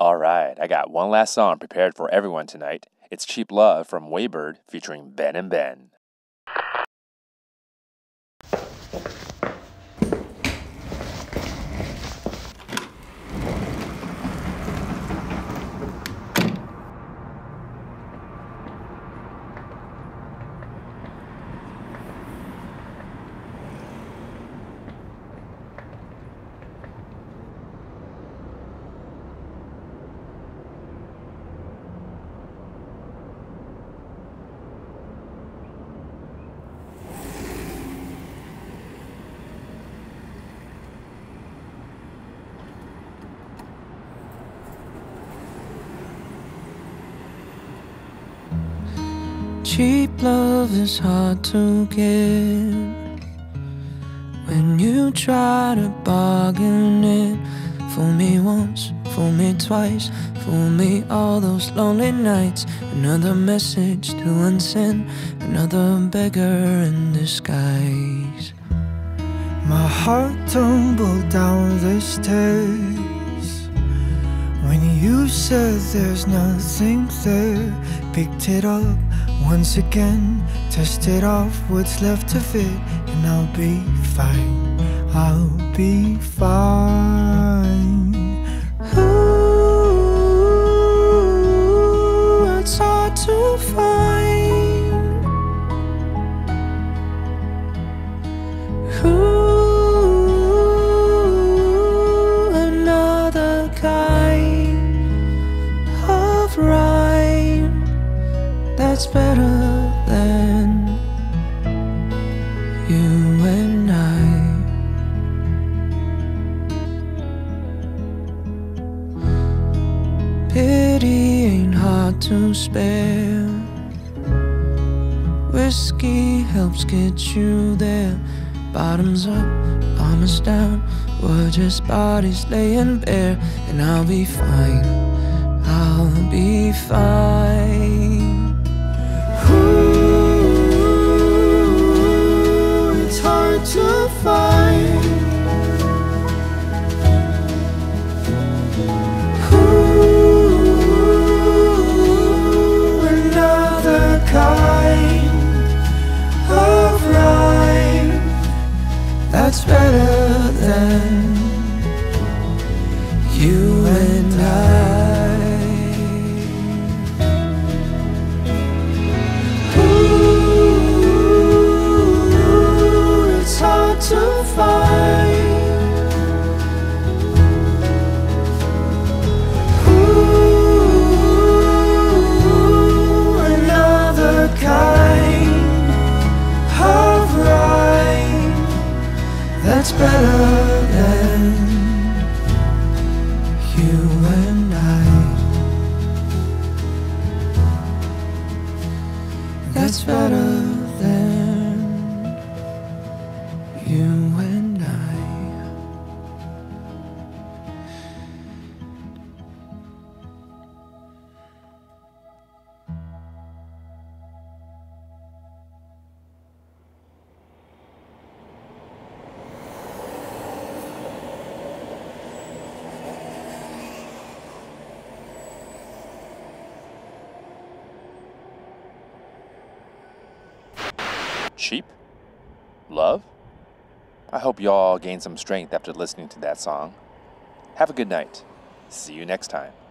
Alright, I got one last song prepared for everyone tonight. It's Cheap Love from Waybird featuring Ben and Ben. Cheap love is hard to get when you try to bargain it. Fool me once, fool me twice, fool me all those lonely nights. Another message to unsend, another beggar in disguise. My heart tumbled down the stairs when you said there's nothing there. Picked it up once again, tested off what's left of it, and I'll be fine, I'll be fine. Ooh, it's hard to find. Ooh, another kind of rhyme that's better than you and I. Pity ain't hard to spare. Whiskey helps get you there. Bottoms up, arms down, we're just bodies laying bare. And I'll be fine, I'll be fine. Ooh, it's hard to find. Ooh, another kind of rhyme that's better than you and I. To find. Ooh, another kind of rhyme that's better than you and I. That's better than you and I. Cheap Love? I hope y'all gain some strength after listening to that song. Have a good night. See you next time.